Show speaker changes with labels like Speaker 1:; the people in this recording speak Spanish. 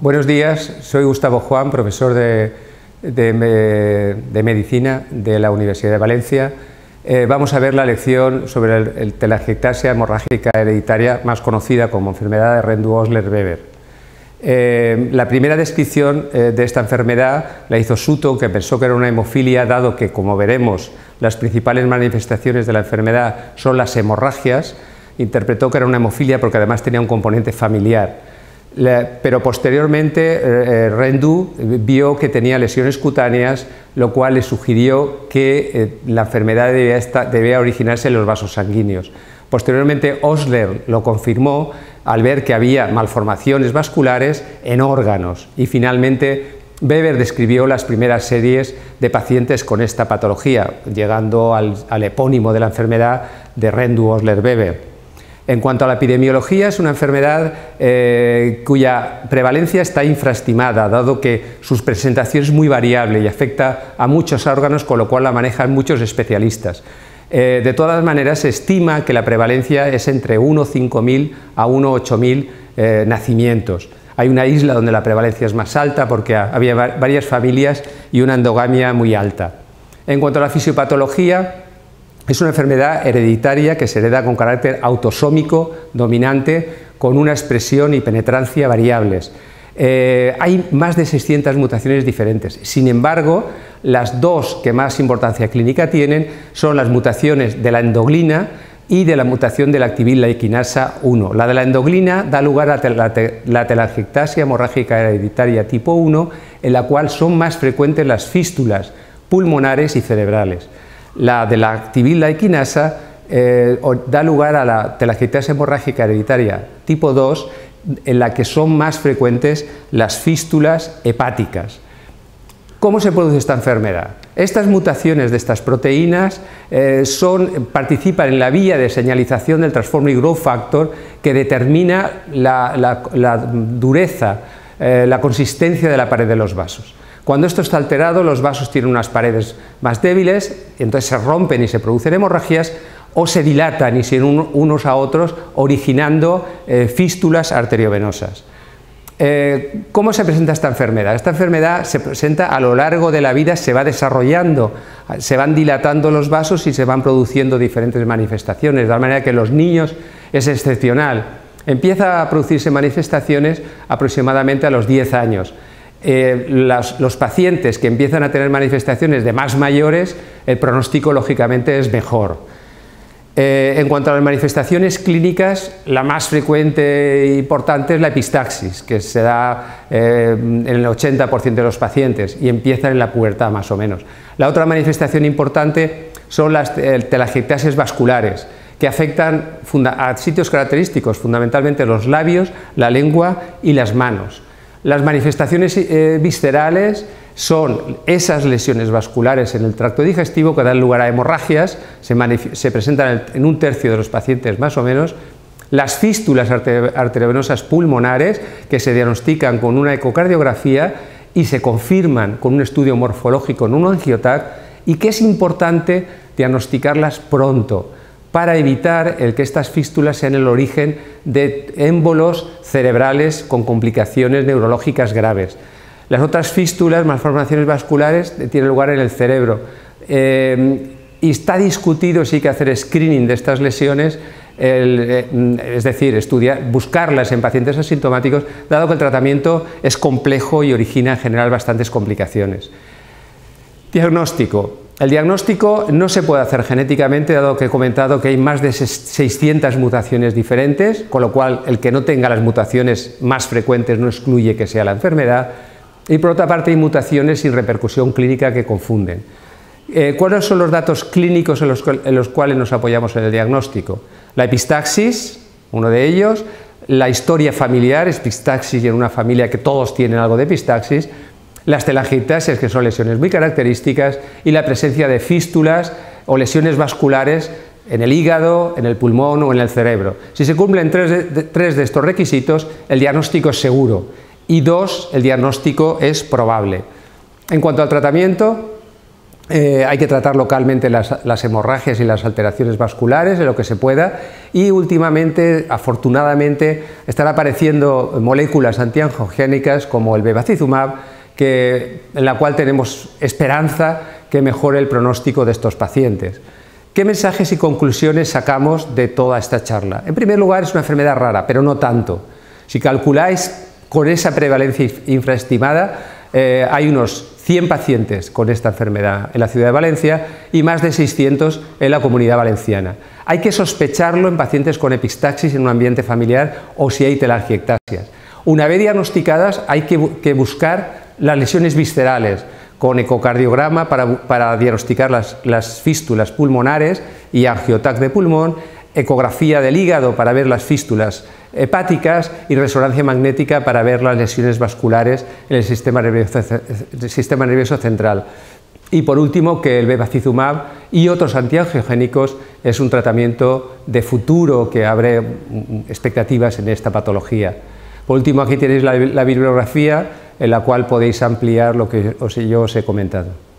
Speaker 1: Buenos días, soy Gustavo Juan, profesor de Medicina de la Universidad de Valencia. Vamos a ver la lección sobre el telangiectasia hemorrágica hereditaria, más conocida como enfermedad de Rendu-Osler-Weber. La primera descripción de esta enfermedad la hizo Sutton, que pensó que era una hemofilia, dado que, como veremos, las principales manifestaciones de la enfermedad son las hemorragias. Interpretó que era una hemofilia porque además tenía un componente familiar. Pero posteriormente Rendu vio que tenía lesiones cutáneas, lo cual le sugirió que la enfermedad debía originarse en los vasos sanguíneos. Posteriormente Osler lo confirmó al ver que había malformaciones vasculares en órganos, y finalmente Weber describió las primeras series de pacientes con esta patología, llegando al epónimo de la enfermedad de Rendu-Osler-Weber. En cuanto a la epidemiología, es una enfermedad cuya prevalencia está infraestimada, dado que su presentación es muy variable y afecta a muchos órganos, con lo cual la manejan muchos especialistas. De todas maneras, se estima que la prevalencia es entre 1,5.000 a 1,8.000 nacimientos. Hay una isla donde la prevalencia es más alta porque había varias familias y una endogamia muy alta. En cuanto a la fisiopatología, es una enfermedad hereditaria que se hereda con carácter autosómico dominante, con una expresión y penetrancia variables. Hay más de 600 mutaciones diferentes. Sin embargo, las dos que más importancia clínica tienen son las mutaciones de la endoglina y de la mutación de la activina quinasa 1. La de la endoglina da lugar a la telangiectasia hemorrágica hereditaria tipo 1, en la cual son más frecuentes las fístulas pulmonares y cerebrales. La de la activina quinasa da lugar a la telangiectasia hemorrágica hereditaria tipo 2, en la que son más frecuentes las fístulas hepáticas. ¿Cómo se produce esta enfermedad? Estas mutaciones de estas proteínas participan en la vía de señalización del Transforming Growth Factor, que determina la dureza, la consistencia de la pared de los vasos. Cuando esto está alterado, los vasos tienen unas paredes más débiles, y entonces se rompen y se producen hemorragias, o se dilatan y se unen unos a otros, originando fístulas arteriovenosas. ¿Cómo se presenta esta enfermedad? Esta enfermedad se presenta a lo largo de la vida, se va desarrollando, se van dilatando los vasos y se van produciendo diferentes manifestaciones, de tal manera que en los niños es excepcional. Empieza a producirse manifestaciones aproximadamente a los 10 años. Los pacientes que empiezan a tener manifestaciones de más mayores, el pronóstico lógicamente es mejor. En cuanto a las manifestaciones clínicas, la más frecuente e importante es la epistaxis, que se da en el 80% de los pacientes y empieza en la pubertad más o menos. La otra manifestación importante son las telangiectasias vasculares, que afectan a sitios característicos, fundamentalmente los labios, la lengua y las manos. Las manifestaciones viscerales son esas lesiones vasculares en el tracto digestivo que dan lugar a hemorragias, se presentan en un tercio de los pacientes más o menos. Las fístulas arteriovenosas pulmonares, que se diagnostican con una ecocardiografía y se confirman con un estudio morfológico en un angiotac, y que es importante diagnosticarlas pronto, para evitar que estas fístulas sean el origen de émbolos cerebrales con complicaciones neurológicas graves. Las otras fístulas, malformaciones vasculares, tienen lugar en el cerebro. Y está discutido si hay que hacer screening de estas lesiones, es decir, buscarlas en pacientes asintomáticos, dado que el tratamiento es complejo y origina en general bastantes complicaciones. Diagnóstico. El diagnóstico no se puede hacer genéticamente, dado que he comentado que hay más de 600 mutaciones diferentes, con lo cual el que no tenga las mutaciones más frecuentes no excluye que sea la enfermedad, y por otra parte hay mutaciones sin repercusión clínica que confunden. ¿Cuáles son los datos clínicos en los cuales nos apoyamos en el diagnóstico? La epistaxis, uno de ellos, la historia familiar, epistaxis en una familia que todos tienen algo de epistaxis, las telangiectasias, que son lesiones muy características, y la presencia de fístulas o lesiones vasculares en el hígado, en el pulmón o en el cerebro. Si se cumplen tres de estos requisitos, el diagnóstico es seguro, y 2, el diagnóstico es probable. En cuanto al tratamiento, Hay que tratar localmente las hemorragias y las alteraciones vasculares en lo que se pueda, y últimamente, afortunadamente, están apareciendo moléculas antiangiogénicas como el bevacizumab, en la cual tenemos esperanza que mejore el pronóstico de estos pacientes. ¿Qué mensajes y conclusiones sacamos de toda esta charla? En primer lugar, es una enfermedad rara, pero no tanto. Si calculáis con esa prevalencia infraestimada, hay unos 100 pacientes con esta enfermedad en la ciudad de Valencia y más de 600 en la Comunidad Valenciana. Hay que sospecharlo en pacientes con epistaxis en un ambiente familiar o si hay telangiectasias. Una vez diagnosticadas, hay que buscar las lesiones viscerales con ecocardiograma para diagnosticar las fístulas pulmonares y angiotac de pulmón, ecografía del hígado para ver las fístulas hepáticas y resonancia magnética para ver las lesiones vasculares en el sistema nervioso central. Y por último, que el bevacizumab y otros antiangiogénicos es un tratamiento de futuro que abre expectativas en esta patología. Por último, aquí tenéis la bibliografía en la cual podéis ampliar lo que yo os he comentado.